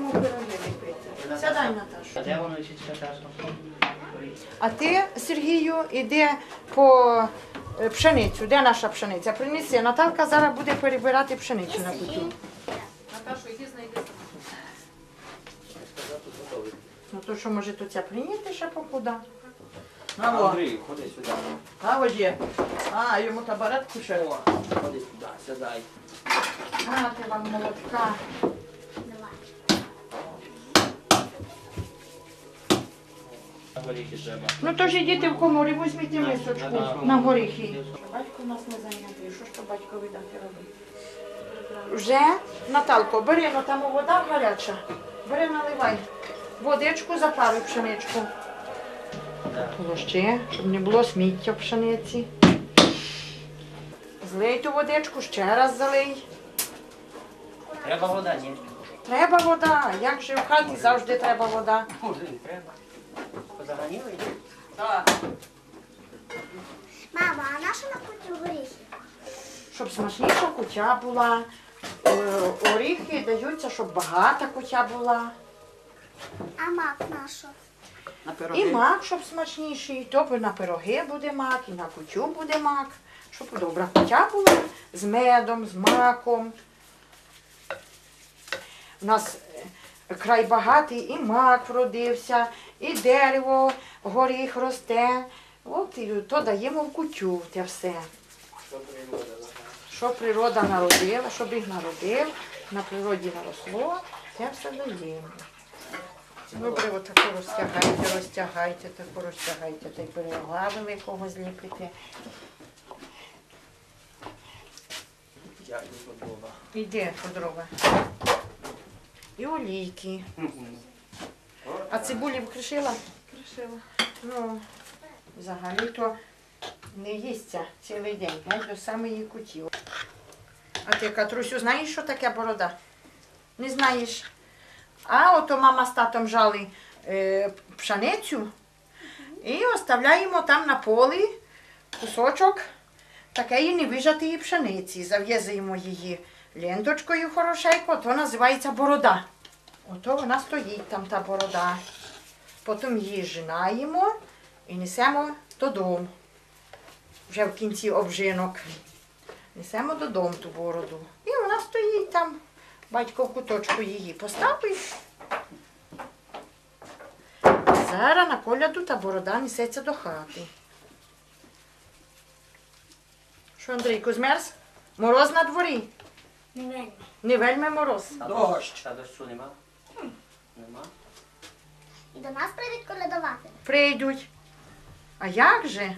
будемо пироги ліпити. Сядай, Наташа. А де воно ще Наташа? А ти, Сергію, іди по пшеницю. Де наша пшениця? Принеси. Наталка зараз буде перебирати пшеницю на кутю. Наташу, іди знайди. Ну то що, може, то ця прийняти ще покуда? Андрій, ходи сюди. А, ось є. А, йому табуретку ще. О, ходи сюди, сідай. Нате вам молотка. Горіхи треба. Ну то ж ідіть в коморі, візьміть мисочку на горіхи. Батько у нас не зайнятий. Що ж то батько видати робити? Вже, Наталко, бери, ну там вода гаряча. Бери, наливай. Водичку запаруй пшеничку. Ще, щоб не було сміття в пшениці. Злий ту водичку, ще раз залий. Треба вода, ні? Треба вода. Як же в хаті завжди треба вода. Може, не треба. Позаганіли? Так. Мама, а наша на кутю горіхи? Щоб смачніша кутя була. Оріхи даються, щоб багата кутя була. А мак наша? На І пироги. мак, щоб смачніший. То на пироги буде мак, і на кутю буде мак. Щоб добра кутя була з медом, з маком. У нас край багатий, і мак вродився, і дерево, горіх росте. От і то даємо в кутю те все. Що природа народила, щоб їх народив, на природі наросло, те все даємо. Добре, отаку розтягайте, таку розтягайте, та й пирога великого зліпите. Я йду по дрова. Іде по дрова. І олійки. А цибулі вкришила? Кришила. Ну, взагалі-то не їсться цілий день, геть до самої куті. А ти, Катрусю, знаєш, що таке борода? Не знаєш? А ото мама з татом жали пшеницю і оставляємо там на полі кусочок такої невижатої пшениці. Зав'язуємо її ленточкою хорошенько, то називається борода. Ото вона стоїть там, та борода. Потім її жинаємо і несемо додому. Вже в кінці обжинок. Несемо додому ту бороду. І вона стоїть там. Батько в куточку її поставив. Зараз на коляду та борода несеться до хати. Що, Андрійко, змерз? Мороз на дворі? Не вельми. Не вельми мороз. Дощ. А дощу нема? Нема. І до нас прийдуть колядувати. Прийдуть. А як же?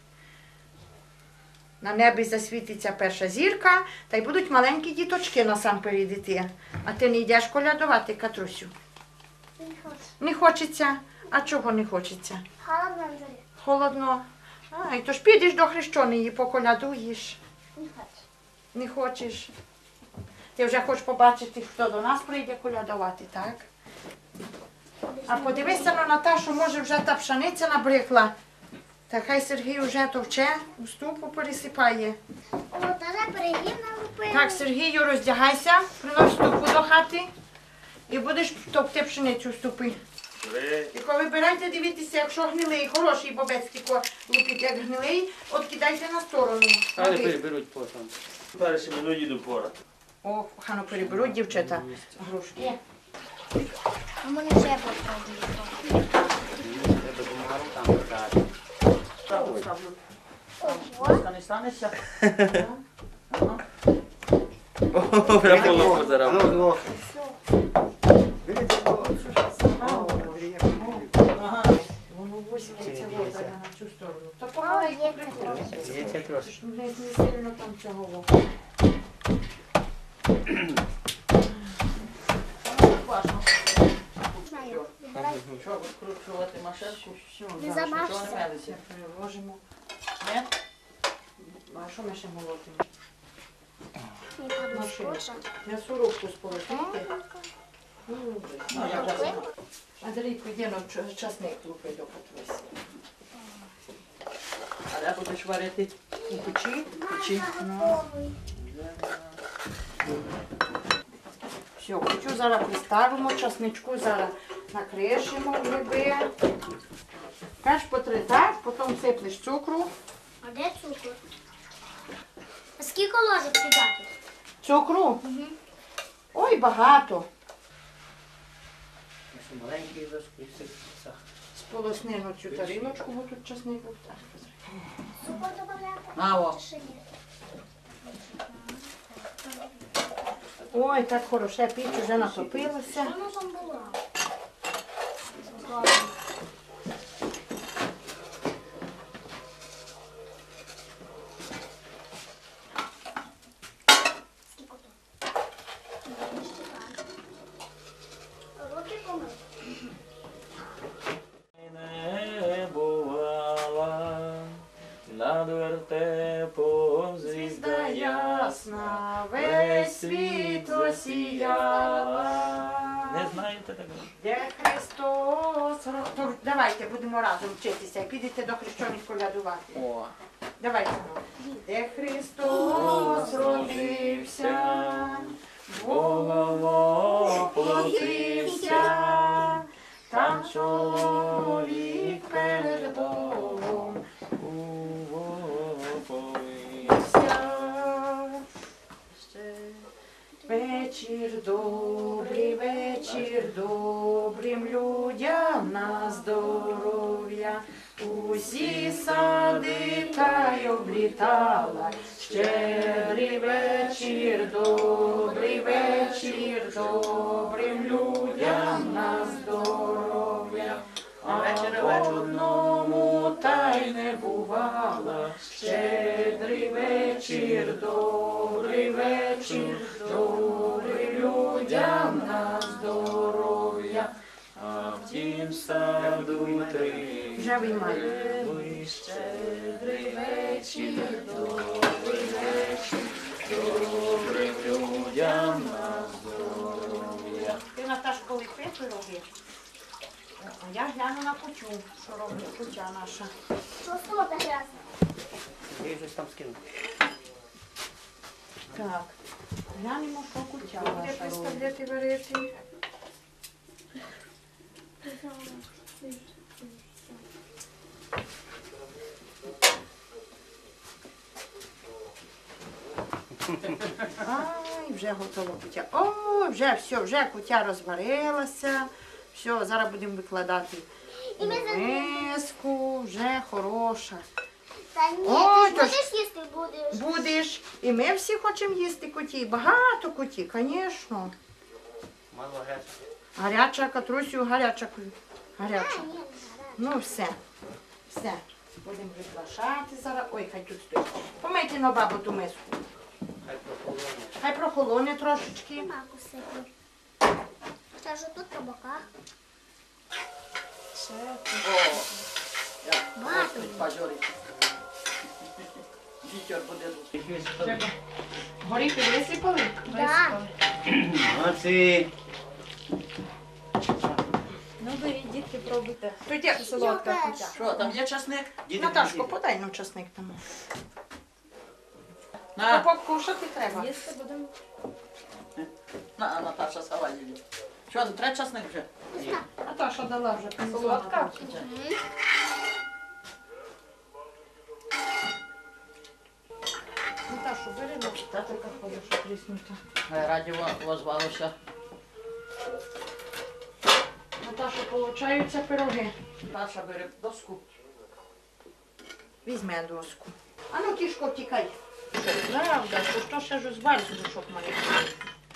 На небі засвітиться перша зірка, та й будуть маленькі діточки насамперед іти. А ти не йдеш колядувати, Катрусю? Не хочу. Не хочеться. А чого не хочеться? Холодно на зорі. Холодно. Ай, то ж підеш до хрещеної, поколядуєш. Не хочу. Не хочеш. Ти вже хочеш побачити, хто до нас прийде колядувати, так? А подивися на Наташу, може вже та пшениця набрикла. Та хай Сергій вже товче, у ступу пересипає. О, та перегів налупили. Так, Сергію, роздягайся, принось ступу до хати і будеш товкти пшеницю в ступи. Тільки вибирайте, дивіться, якщо гнилий, хороший бобець, тільки лупіть, як гнилий, от кидайте на сторону. Але переберуть потім. Перші мене їду порати. О, хано переберуть дівчата грушки. А мене ще покладуть. Треба бумагу там подати. Ось, не станеться. Я поло позарав. Ага. Воно висипається вода на цю сторону. То помаленьку є приходить. Є це трошки. Не сильно там цього. Важно. Знаю. Вибирай. Що, викручувати машинку? Все, Не зараз замажся. Що не мелиться? приложимо. Ні? А що ми ще молотимо? Не падає Машинку. скотча. Я сурубку сполотити. Ну, як же? Андрійко, йде на часник лупи до Катрусі. А де будеш варити? У печі? Печі. Ну, Все, кутю зараз приставимо, часничку зараз накришимо в гриби. Каш потритаєш, потім сиплеш цукру. А де цукор? А скільки ложок кидати? Цукру? Ой, багато. Ось маленький ложку і все. Сполосни на цю тарілочку, бо тут часник був. Цукор додати? А, о. Чи ні? Ой, так хороше, піч вже натопилася. Що воно там було? Скільки то? Руки помив. Не бувала над вертепом Звізда ясна, весь світ осіяла. Не знаєте такого? Де Христос? Ну, давайте будемо разом вчитися. Підете до хрещених колядувати. О, Давайте. Де Христос родився, Бога воплотився, там чоловік перед Богом уповився. Вечір добрим людям на здоров'я. Усі сади та й облітала. Щедрий вечір добрим людям на здоров'я. А одному та й не бувала. Щедрий вечір добрим людям на здоров'я. А в тім саду три Вже виймаю. щедрий вечір, добрим людям на здоров'я. Ти, Наташко, ліпи пироги. А я гляну на кутю, що робить кутя наша. Що стало так грязно? Я щось там скинув. Так, глянемо, що кутя наша приставляти варити. Ай, вже готова кутя. О, вже все, вже кутя розварилася. Все, зараз будемо викладати І ми в миску, вже хороша. Та ні, Ой, ти то ж будеш їсти, будеш. Будеш. І ми всі хочемо їсти куті. Багато куті, звісно. Мало гречки. Гаряча, Катрусю, гаряча. Гаряча. Ні, не Ну все. Все. Будемо приглашати зараз. Ой, хай тут стоїть. Помийте на бабу ту миску. Хай прохолоне. Хай прохолоне трошечки. маку сиплю. Ще ж тут по боках. Все. О. Я Багато. пожорить. Вітер буде тут. Горіхи висипали? Да. Молодці. Ну, беріть, дітки, пробуйте. Тоді солодка Я кутя. Що, там є часник? Наташко, подай нам часник тому. На, Покушати треба. Їсти будемо. на, Наташа, сховай її. Що, треба часник вже? Наташа дала вже. Солодка? Наташу, бери на така хороша тріснута. Раді возвалося. Наташа, получаються пироги. Наташа бере доску. Візьме доску. А ну, кішко, тікай. Правда, що ще ж зваль з душок моїх.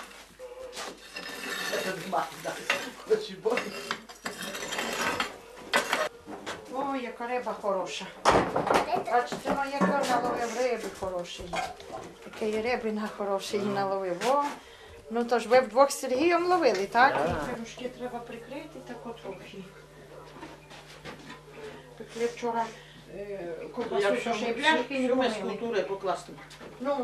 Ой, яка риба хороша. Бачите, ну яка наловив риби хорошої. Такий рибина хороший наловив. О, ну то ж ви вдвох з Сергієм ловили, так? Так. І пирожки треба прикрити так от трохи. Пекли вчора ковбасу, що ще й пляшки не Ми з помили. культури покласти. Ну.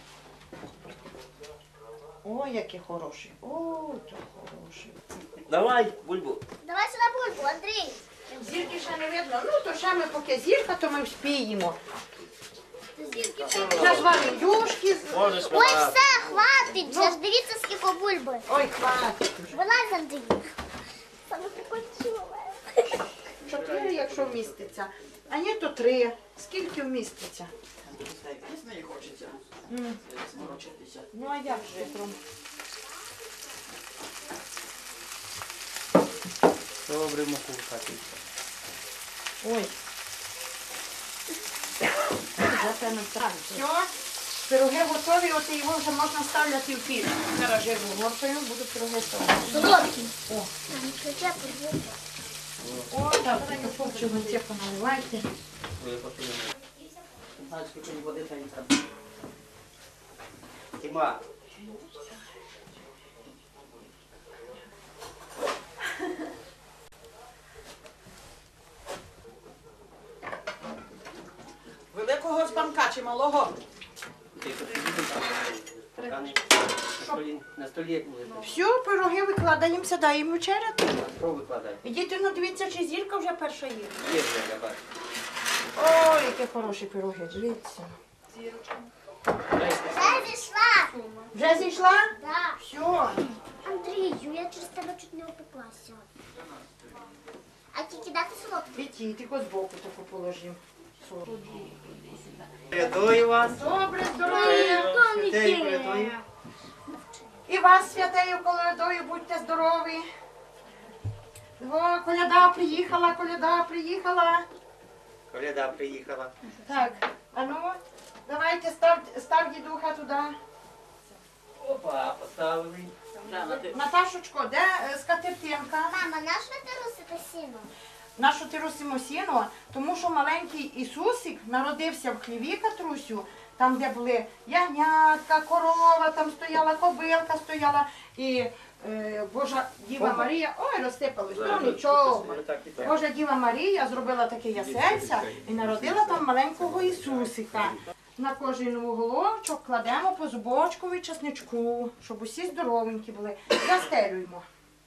Ой, який хороший. Ой, то хороший. Давай, бульбу. Давай сюди бульбу, Андрій. Зірки ще не видно. Ну, то ще ми поки зірка, то ми вспіємо. Вже зварив юшки. Можеш Ой, вона. все, хватить. Вже ж дивіться, скільки бульби. Ой, хватить. Вилазь, Андрій. Саме прикольчила. 4, якщо вміститься. А ні, то 3. Скільки вміститься? З неї хочеться. Сморочитися. Ну, а як же, Ром? Добре, муку хати. Ой. Все, пироги готові, от його вже можна ставляти в піч. Зараз жирну горкою, буду пироги ставити. Солодкий. О. Там ключа подивіться. О, так, повчу гонцеку наливайте. Знаєш, скільки води та й там. Тіма. Великого спанка чи малого? На столі буде. Все, пироги викладаємо, сідаємо вечеряти. Що викладай? Ідіть, ну дивіться, чи зірка вже перша є. Є вже, я бачу. Ой, які хороші пироги, дивіться. Вже зійшла. Вже зійшла? Так. Все. Андрію, я через тебе чуть не опеклася. А тільки дати солодкий. Віті, тільки збоку таку положимо. Рятую вас. Добре, здоров'я. Святей рятую. І вас, святею колядою, будьте здорові. О, коляда приїхала, коляда приїхала. Коляда приїхала. Так, а ну, давайте став дідуха туди. Опа, поставили. Наташечко, де скатертинка? Мама, наш ви трусите сіно? Нашу ти росимо сіно, тому що маленький Ісусик народився в хліві, Катрусю, там, де були ягнятка, корова, там стояла кобилка, стояла і Божа Діва Марія, ой, розсипалось, ну нічого. Божа Діва Марія зробила таке ясельця і народила там маленького Ісусика. На кожен уголочок кладемо по зубочкові часничку, щоб усі здоровенькі були. Застелюємо.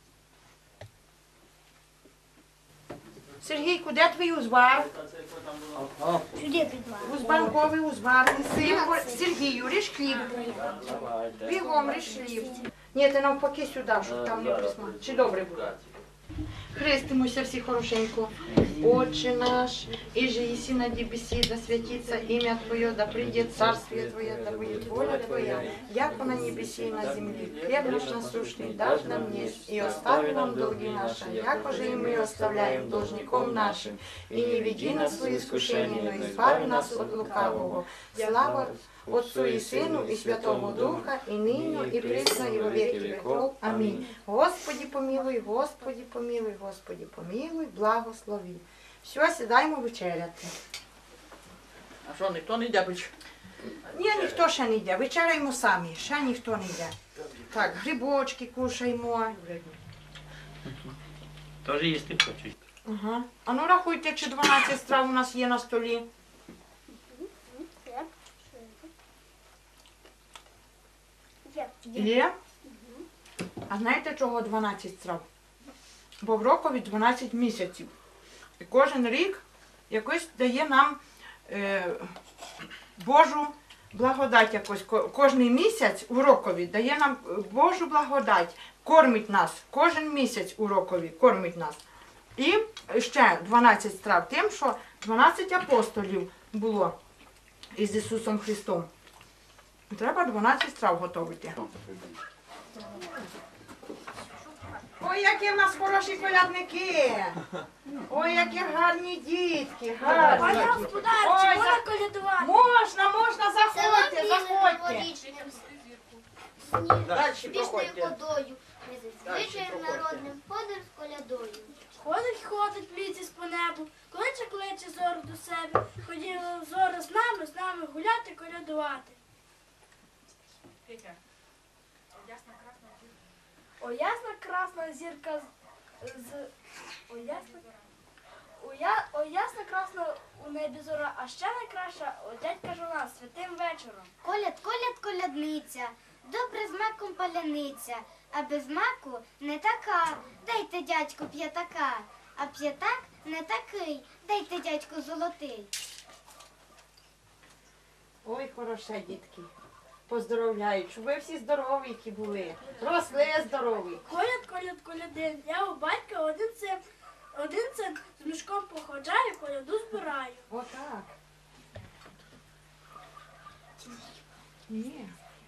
Сергійку, де твій узвар? Сюди підвал. Узбанковий узвар. Сергію, ріж хліб. Бігом ріж хліб. Ні, ти навпаки сюди, щоб там не присмак. Чи добре буде? Хрестимося всі хорошенько. Отче наш, иже еси на небеси, да святится имя Твое, да придет царствие Твое, да будет воля Твоя, яко на небеси и на земле. Хлеб наш насущный дашь нам есть, и остави нам долги наши, яко же и мы оставляем должником нашим. И не веди нас в свои искушения, но избави нас от лукавого. Слава Отцу и Сыну, и Святому Духа, и ныне, и присно, и во веки веков. Аминь. Господи помилуй, Господи помилуй, Господи помилуй, благослови. Все, сідаємо вечеряти. А що, ніхто не йде більше? Ні, ніхто ще не йде, вечеряємо самі, ще ніхто не йде. Так, грибочки кушаємо. Теж їсти хочуть. Ага. А ну рахуйте, чи 12 страв у нас є на столі. Є? А знаєте, чого 12 страв? Бо в рокові 12 місяців. І кожен рік якось дає нам Божу благодать якось. Кожний місяць у рокові дає нам Божу благодать, кормить нас. Кожен місяць у рокові кормить нас. І ще 12 страв тим, що 12 апостолів було із Ісусом Христом. Треба 12 страв готувати. Ой, які в нас хороші колядники! Ой, які гарні дітки, гарні. Пане Ой, господарче, можна колядувати? можна, заходьте, заходьте. Водичним Далі Пішною проходьте. водою, ми за звичаєм народним ходимо з колядою. Ходить пліці по небу, кличе зору до себе. Ходіла зора з нами гуляти, колядувати. О, ясна красна зірка О, ясна красна у небі зора, а ще найкраща о, дядька жона святим вечором. Коляд, колядниця, добре з маком паляниця, а без маку не така. Дайте, дядьку, п'ятака, а п'ятак не такий. Дайте, дядьку, золотий. Ой, хороше, дітки. Поздоровляю, щоб ви всі здорові були. Росли здорові. Колядин. Я у батька один син з мішком походжаю, коляду збираю. Отак. Ні.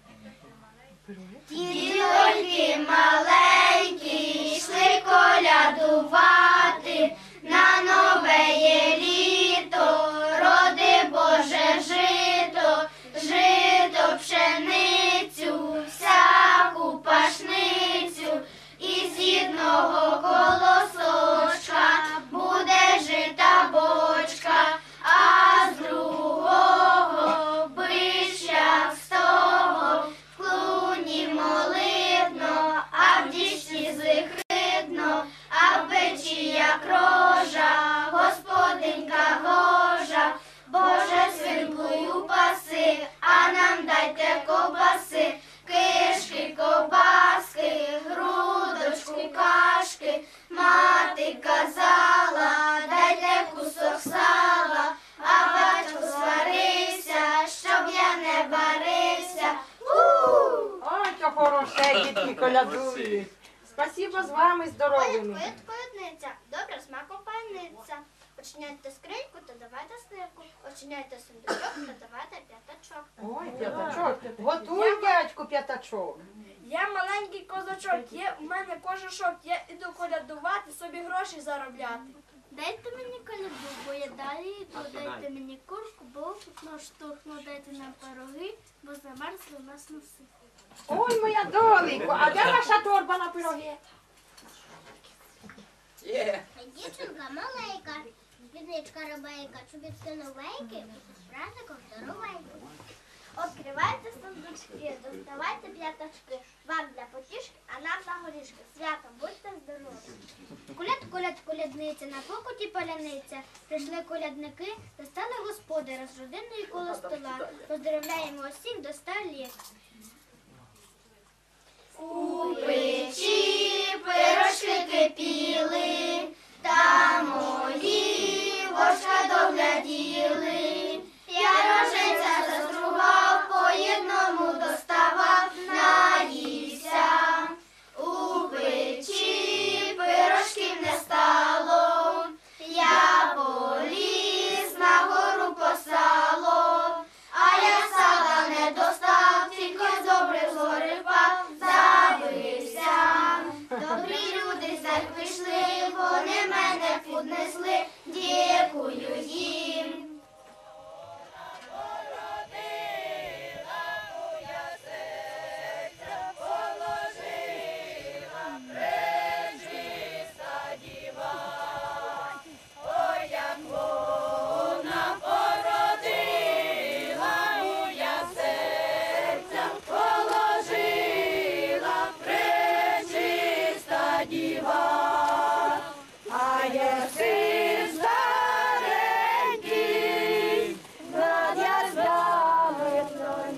Дітоньки маленькі, йшли колядувати на нове є літо, роди Боже жито, жито пшеницю, всяку пашницю, і з одного колосочка буде жита бочка, а з другого бища з того в клуні молитно, а в дішці зихидно, а в печі як рожа, господинька гожа, Боже свинкую паси, а нам дайте ковбаси, кишки, ковбаски, грудочку кашки, мати казала, дайте кусок сала, а батько сварився, щоб я не варився. Ой, то хороше, дітки колядують. Спасибо з вами здоровими. Колядниця, добре смаком пальниця. Очиняйте скриньку, то давайте сливку. Очиняйте сундучок, то давайте п'ятачок. Ой, п'ятачок. Готуй, дядьку, п'ятачок. Я маленький козачок, є у мене кожушок, я іду колядувати, собі гроші заробляти. Дайте мені коляду, бо я далі йду. Дайте мені курку, бо на штурхну, дайте нам пироги, бо замерзли у нас носи. Ой, моя доленько, а де ваша торба на пироги? Є. Дівчинка маленька, спідничка рабейка, чобітки новенькі, з праздником здоровенькі. Відкривайте сундучки, доставайте п'ятачки, вам для потішки, а нам на горішки. Святом будьте здорові. Колядниця, на покуті паляниця. Прийшли колядники, достали господара з родиною коло стола. Поздравляємо усіх до 100 літ. У печі пирожки кипіли, та мої вошка догляділи. Я роженця застругав, по єдному доставав, наївся. У печі пирожків не стало, я поліз на гору по сало, а я сала не достав, тільки добре згори впав, забився. Добрі люди з церкви йшли, вони мене піднесли, дякую їм. Старенький, над яслями